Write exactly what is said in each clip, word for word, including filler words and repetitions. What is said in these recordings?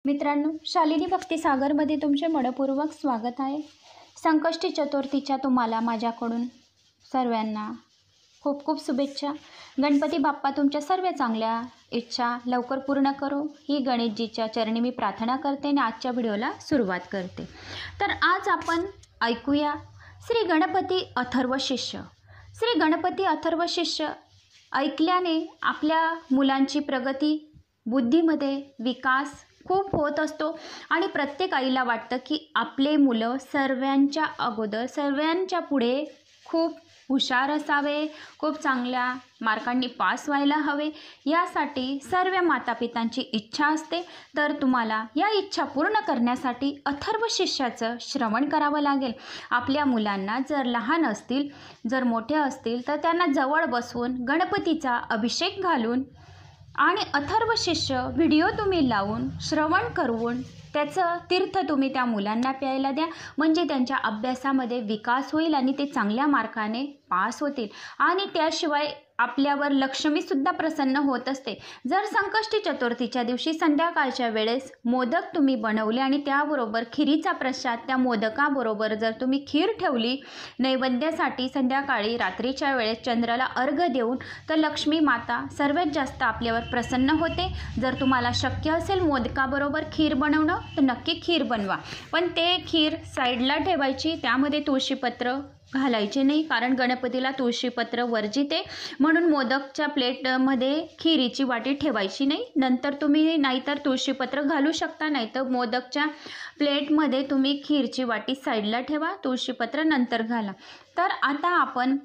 मित्रांनो, शालिनी भक्तिसागरमध्ये तुमचे मनपूर्वक स्वागत आहे। संकष्टी चतुर्थीच्या तुम्हाला माझ्याकडून सर्वांना खूप खूप शुभेच्छा। गणपती बाप्पा तुमच्या सर्व चांगल्या इच्छा लवकर पूर्ण करो ही गणेशजीच्या चरणी मी प्रार्थना करते आणि आजच्या व्हिडिओला सुरुवात करते। तर आज आपण ऐकूया श्री गणपती अथर्व शिष्य। श्री गणपती अथर्व शिष्य ऐकल्याने आपल्या मुलांची प्रगती, बुद्धीमध्ये विकास खूप होत असतो आणि प्रत्येक आईला वाटतं की आपले मुलं सर्वांच्या अगोदर सर्वांच्या पुढे खूप हुशार असावे, खूप चांगल्या मार्कांनी पास व्हायला हवे, यासाठी सर्व मातापितांची इच्छा असते। तर तुम्हाला या इच्छा पूर्ण करण्यासाठी अथर्व शिष्याचं श्रवण करावं लागेल। आपल्या मुलांना जर लहान असतील, जर मोठे असतील तर त्यांना जवळ बसवून गणपतीचा अभिषेक घालून आणि अथर्व शिष्य व्हिडिओ तुम्ही लावून श्रवण करून त्याचं तीर्थ तुम्ही त्या मुलांना प्यायला द्या, म्हणजे त्यांच्या अभ्यासामध्ये विकास होईल आणि ते चांगल्या मार्काने पास होतील। आणि त्याशिवाय आपल्यावर लक्ष्मीसुद्धा प्रसन्न होत असते। जर संकष्टी चतुर्थीच्या दिवशी संध्याकाळच्या वेळेस मोदक तुम्ही बनवले आणि त्याबरोबर खिरीचा प्रसाद त्या मोदकाबरोबर जर तुम्ही खीर ठेवली नैवेद्यासाठी संध्याकाळी रात्रीच्या वेळेस चंद्राला अर्घ देऊन, तर लक्ष्मी माता सर्वात जास्त आपल्यावर प्रसन्न होते। जर तुम्हाला शक्य असेल मोदकाबरोबर खीर बनवणं तर नक्की खीर बनवा, पण ते खीर साईडला ठेवायची, त्यामध्ये तुळशीपत्र घालायचे नाही, कारण गणपतीला तुळशीपत्र वर्जित आहे, म्हणून मोदकच्या प्लेटमध्ये खिरीची वाटी ठेवायची नाही। नंतर तुम्ही नाहीतर तुळशीपत्र घालू शकता, नाहीतर मोदकच्या प्लेटमध्ये तुम्ही खीरची वाटी साईडला ठेवा, तुळशीपत्र नंतर घाला। तर आता आपण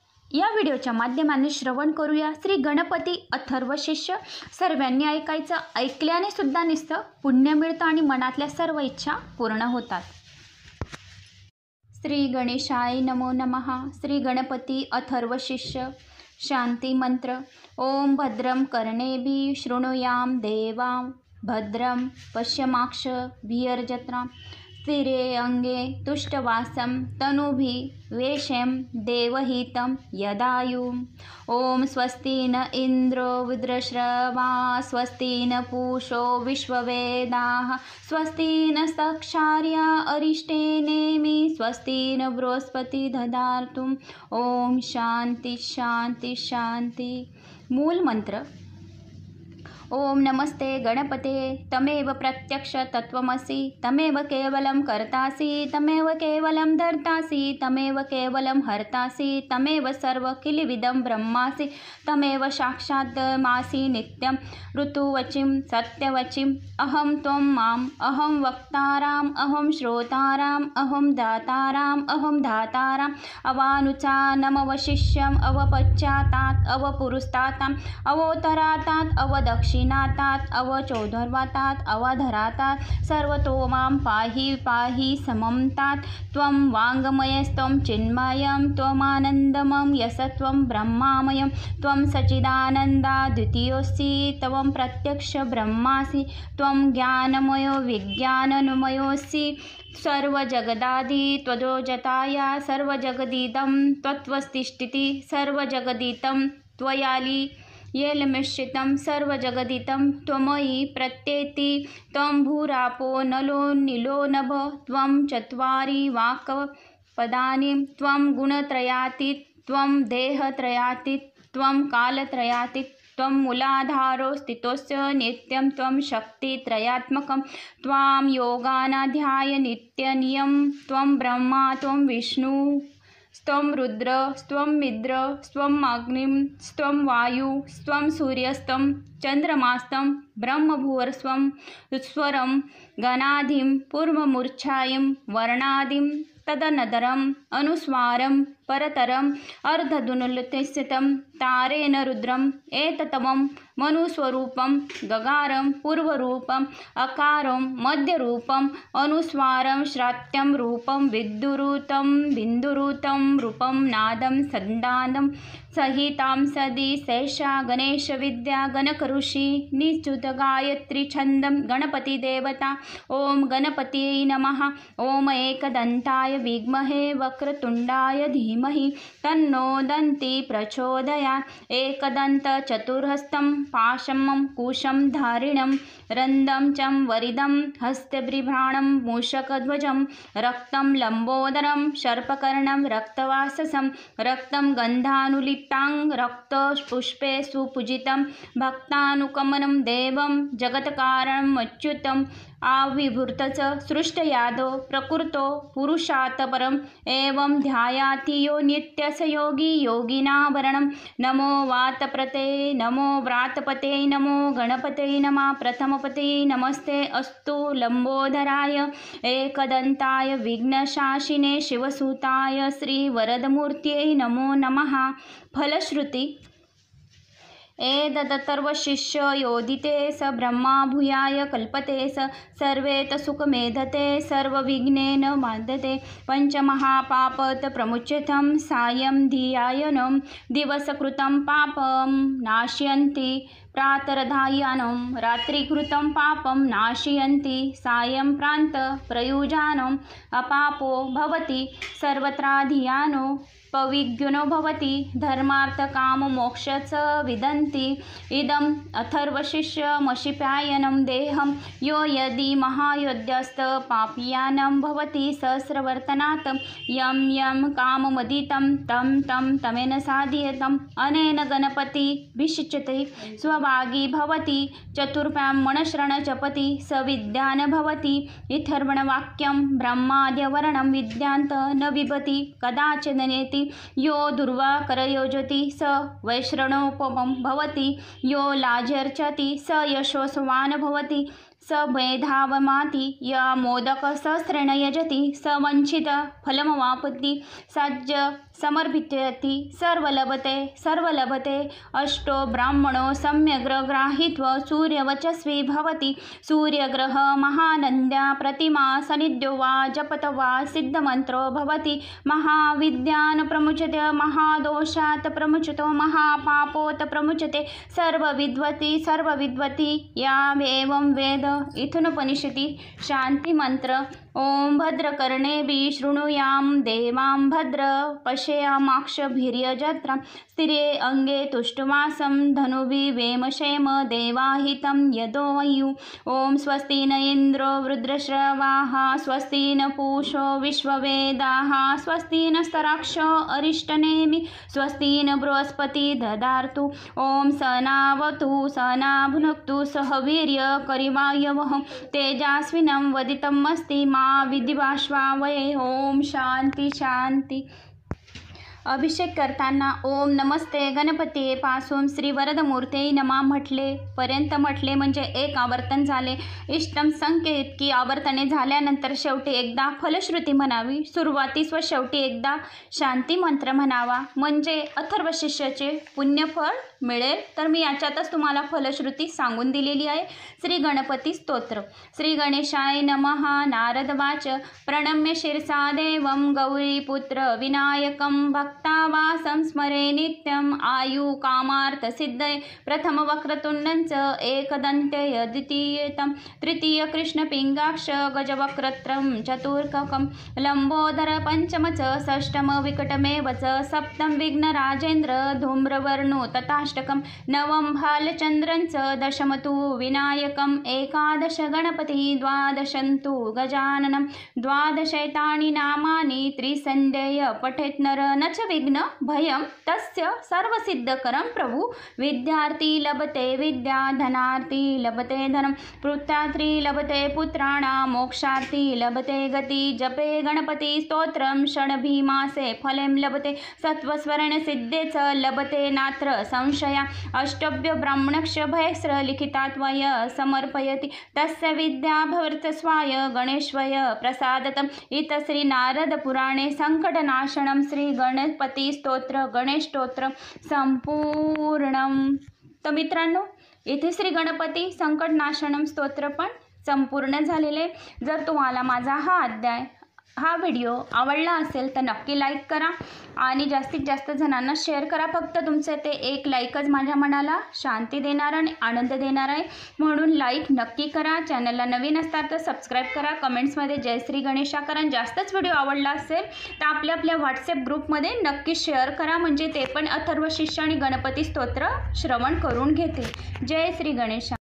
या व्हिडिओच्या माध्यमाने श्रवण करूया श्री गणपती अथर्व शिष्य। सर्वांनी ऐकायचं, ऐकल्याने सुद्धा नुसतं पुण्य मिळतं आणि मनातल्या सर्व इच्छा पूर्ण होतात। श्री गणेशाय नमो नमः। श्री गणपती अथर्व शिष्य शांती मंत्र। ओम भद्रं कर्णेभिः शृणुयाम देवाः भद्रं पश्यमाक्षभिर्यजत्राः स्थिरे अंगे तुष्टवासं तनुभिः वेशं देवहितं यदायुः। ओम स्वस्ति न इंद्रो वृद्धश्रवा स्वस्ति न पूषो विश्ववेदाः स्वस्ति न सक्षार्या अरिष्टेनेमि स्वस्ति न बृहस्पति दधातु। ओम शांति शांति शांति। मूल मंत्र। ओम नमस्ते गणपते तमेव प्रत्यक्ष तत्वमसि तमेव केवलं कर्तासि तमेव केवलं धर्तासि तमेव केवलं हर्तासि तमेव सर्व किलिविदं ब्रह्मासि तमेव साक्षात् मासि नित्यं ऋतुवचिं सत्यवचिं। अहं त्वं माम् अहं वक्ताराम् अहं श्रोताराम् अहं दाताराम् अहं धाताराम् अवानुचानमवशिष्यम् अवपश्चातात् अवपुरुस्ताताम् अवोत्तरातात् अवदक्षिणातात् अवचौधर्वातात् अवधरातात् सर्वतो मां पाहि पाहि सममतात्। त्वं वाङ्मयस्त्वं चिन्मयं त्वमानन्दमं यशस्त्वं ब्रह्मामयं त्वं सच्चिदानन्दा द्वितीयोऽसि त्वं प्रत्यक्ष ब्रह्मासि त्वं ज्ञानमयो विज्ञानमयोऽसि सर्वजगदादि त्वदोजताया सर्वजगदिदं त्वत्वस्थितिः सर्वजगदिदं त्वयालि येलमिश्रितं सर्वजगदितं त्वमयि प्रत्येति। त्वं भूरापो नलो नीलो नभ त्वं चत्वारि वाक् पदानि त्वं गुणत्रयातीत त्वं देहत्रयातीत त्वं कालत्रयातीत त्वं मूलाधारो स्थितोऽस्य नित्यं त्वं शक्तित्रयात्मकं त्वां योगानाध्याय नित्यनियं। त्वं ब्रह्मा त्वं विष्णु स्त्वं रुद्र स्त्वं मिद्र स्त्वं अग्निं स्त्वं वायु स्त्वं सूर्यस्त्वं चन्द्रमास्त्वं ब्रह्मभुवर्स्वं स्वरं गणाधिं पूर्वमूर्च्छायं वर्णादिं तदनदरम् अनुस्वारं परतरम् अर्धधुनुलतिस्थितं तारेण रुद्रम् एततमं मनुस्वरूपं गगारं पूर्वरूपम् अकारं मध्यरूपम् अनुस्वारं श्रात्यं रूपं विद्युरूतं बिन्दुरूतं रूपं नादं सन्दानं सहितां सदी शेषा गणेशविद्या गणकऋषि निच्युत गायत्री छंदम गणपती देवता। ओम गणपती नमः। ओम एकदंताय विद्महे वक्रतुंडाय धीमहि तन्नो दन्ती प्रचोदयात्। एकदंत चतुर्हस्तं पाशमं कुशं धारिणं रन्दं चं वरिदं हस्तबिभ्राणं मूषकध्वजं रक्तं लंबोदरं सर्पकर्णं रक्तवाससं रक्तं गन्धानुलिप्तां रक्तपुष्पे सुपूजितं भक्तानुकमनं देवं जगत्कारणं अच्युतं आविर्भूतच सृष्टयादो प्रकृतो पुरुषात् परम् एवं ध्यायाति यो नित्यस योगी योगिनावरणं। नमो वातप्रते नमो व्रातपते नमो गणपते नमः। प्रथमपते नमस्ते अस्तु लंबोदराय एकदंताय विघ्नशासिने शिवसुताय श्रीवरदमूर्त्यै नमो नमः। फलश्रुती एतदथर्वशीर्ष योदिते स ब्रह्मा भूयाय कल्पते स सर्वेत सुखमेधते सर्वविघ्नेन बाधते। पंचमहापापत प्रमुच्यतं सायं धियायनं दिवसकृतं पापं नाशयन्ति प्रातरधायानं रात्रिकृतं पापं नाशयन्ति सायं प्रान्त प्रयुजानम्। अपापो भवति सर्वत्राधियानो पविज्ञनो भवति धर्मार्थकाममोक्ष च विदन्ति। इदम् अथर्वशीर्षमशिप्यायनं देहं यो यदि महायोद्यस्त पापीयानं भवति सहस्रवर्तनात् यं यं काममदितं तं तं तमेन साधयेतम्। अनेन गणपति विशिच्यते स्वभागी भवति चतुर्भ्यां मनश्रण जपति स विद्यान भवति। इथर्वणवाक्यं ब्रह्माद्यवर्णं विद्यान्त न बिभति कदाचिदनेति। यो दुर्वाकरयोजति स वैश्रणोपमं भवति यो लाजर्चति स यशोस्वान् भवति स मेधावमाति य मोदकसहस्रेण यजति स वञ्चित फलमवाप्नोति सज्ज समर्पितयति सर्वलभते सर्वलभते। अष्टो ब्राह्मणो सम्यग्रग्राहीत्वा सूर्यवचस्वी भवति सूर्यग्रह महानन्द्या प्रतिमा सनिध्यो वा जपत वा सिद्धमन्त्रो भवति। महाविद्यान् प्रमुच्यते महादोषात् प्रमुच्यतो महापापोत् प्रमुच्यते सर्वविद्वति सर्वविद्वति या एवं वेद। इथुनोपनिषदि शान्तिमन्त्र। ओम भद्रकर्णेभिः शृणुयाम देवां भद्र पश्येमाक्षभिर्यजत्रां स्थिरे अंगे तुष्टवासं धनुभिः वेमक्षेम देवाहितं यदोऽयु। ओम स्वस्ति न इन्द्रो वृद्धश्रवाः स्वस्ति न पूषो विश्ववेदाः स्वस्ति नस्तराक्षो अरिष्टनेमिः स्वस्ति न बृहस्पति ददातु। ओम सनावतु सनाभुनक्तु सह वीर्य करिवायवः तेजस्विनं वदितमस्ति मा विधिवाश्वावये। ओम शांती शांती। अभिषेक करताना ओम नमस्ते गणपती पासून श्री वरदमूर्ती नमा म्हटले पर्यंत म्हटले म्हणजे एक आवर्तन झाले। इष्टम संख्ये इतकी आवर्तने झाल्यानंतर शेवटी एकदा फलश्रुती म्हणावी। सुरुवातीस व शेवटी एकदा शांती मंत्र म्हणावा म्हणजे अथर्वशीर्षाचे पुण्यफळ मिळेल। तर मी याच्यातच तुम्हाला फलश्रुती सांगून दिलेली आहे। श्री गणपती स्तोत्र। श्री गणेशाय नमः। नारदवाच प्रणम्य शिरसा देवं गौरीपुत्र विनायकं भक्तावासं स्मरे नित्यं आयु कामार्थ सिद्धये। प्रथम वक्रतुंडं च एकदन्ते द्वितीयं तृतीय कृष्णपिंगाक्ष गजवक्रत्रं चतुर्ककं लंबोदर पंचम च षष्ठम विकटमेव च सप्तम विघ्नराजेन्द्र धूम्रवर्णो तथा नवम भालचंद्रं च दशम तु विनायकम् एकादश गणपति द्वादशन्तु गजाननं द्वादशैतानि नामानि त्रिसन्ध्यय पठेत् नर न च विघ्न भयं तस्य सर्वसिद्धकरं प्रभु। विद्यार्थी लभते विद्या धनार्थी लभते धनं पुत्रार्थी लभते पुत्राणां मोक्षार्थी लभते गति। जपे गणपति स्तोत्रं षड्भिमासे फलं लभते सत्वस्वर्ण सिद्धे च लभते नात्र संशय। अष्टभ्य ब्राह्मणक्ष भयस्र लिखितात्वय समर्पयति तस्य विद्या भवर्तस्वाय गणेश्वय प्रसादतम्। इत श्री नारद पुराणे संकटनाशनं श्री गणपती स्तोत्र गणेश स्तोत्र संपूर्णम। तर मित्रांनो इथे श्री गणपती संकटनाशनम स्तोत्र पण संपूर्ण झालेले। जर तुम्हाला माझा हा अध्याय हा व्हिडिओ आवडला असेल तर नक्की लाईक करा आणि जास्तीत जास्त जणांना शेअर करा. फक्त तुमचे ते एक लाईकच माझ्या मनाला शांती देणार आणि आनंद देणार आहे, म्हणून लाईक नक्की करा. चॅनलला नवीन असतात तर सबस्क्राईब करा. कमेंट्समध्ये जय श्री गणेशा करा. जास्तच व्हिडिओ आवडला असेल तर आपल्या आपल्या व्हॉट्सॲप ग्रुपमध्ये नक्की शेअर करा, म्हणजे ते पण अथर्व शिष्य आणि गणपती स्तोत्र श्रवण करून घेते. जय श्री गणेशा.